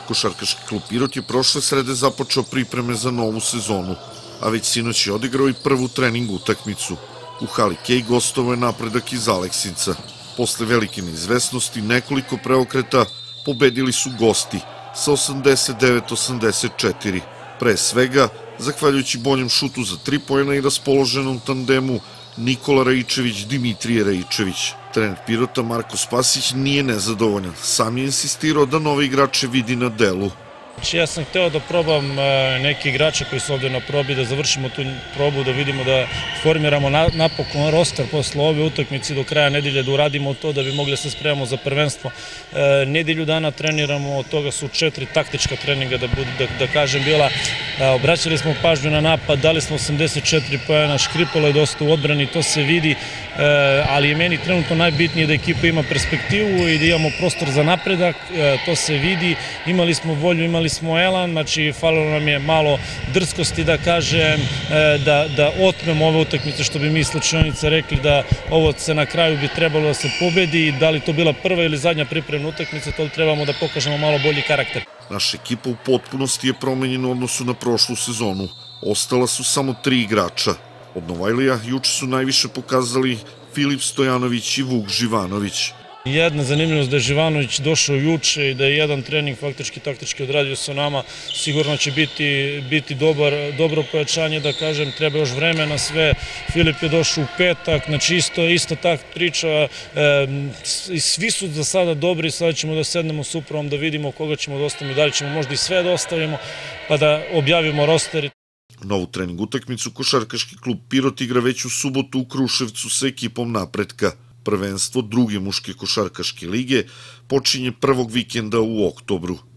Košarkaški klub Pirot je prošle srede započeo pripreme za novu sezonu, a već sinoć je odigrao i prvu trening utakmicu. U hali Kej gostovao je Napredak iz Aleksinca. Posle velike neizvesnosti nekoliko preokreta pobedili su gosti sa 89-84. Pre svega, zahvaljujući boljem šutu za 3 poena i raspoloženom tandemu Nikola Rajičević-Dimitrije Rajičević. Trener Pirota Marko Spasić nije nezadovoljan. Sam je insistirao da nove igrače vidi na delu. Ja sam hteo da probam neke igrače koji su ovde na probi, da završimo tu probu, da vidimo da formiramo napokon roster posle ove utakmice do kraja nedelje, da uradimo to da bi mogli da se spremamo za prvenstvo. Nedelju dana treniramo, od toga su 4 taktička treninga, da kažem, bila. Obraćali smo pažnju na napad, dali smo 84 poena, škripalo je dosta u odbrani, to se vidi, ali je meni trenutno najbitnije da ekipa ima perspektivu i da imamo prostor za napredak, to se vidi. Imali smo volju, imali smo elan, znači falilo nam je malo drskosti, da kažem, da otmemo ove utakmice, što bi mi slučajnica rekli, da ovo se na kraju bi trebalo da se pobedi. Da li to bila prva ili zadnja pripremna utakmica, to trebamo da pokažemo malo bolji karakter. Naša ekipa u potpunosti je promenjena u odnosu na prošlu sezonu. Ostala su samo 3 igrača. Od Novajlija juče su najviše pokazali Filip Stojanović i Vuk Živanović. Jedna zanimljivost da je Živanović došao juče i da je jedan trening faktički taktički odradio sa nama, sigurno će biti dobro pojačanje, da kažem, treba još vremena sve. Filip je došao u petak, znači isto tak priča, svi su za sada dobri, sada ćemo da sednemo s upravom da vidimo koga ćemo da ostavimo, da li ćemo možda i sve da ostavimo, pa da objavimo roster. Novu trening utakmicu Košarkaški klub Pirot igra već u subotu u Kruševcu sa ekipom Napretka. Prvenstvo druge muške košarkaške lige počinje prvog vikenda u oktobru.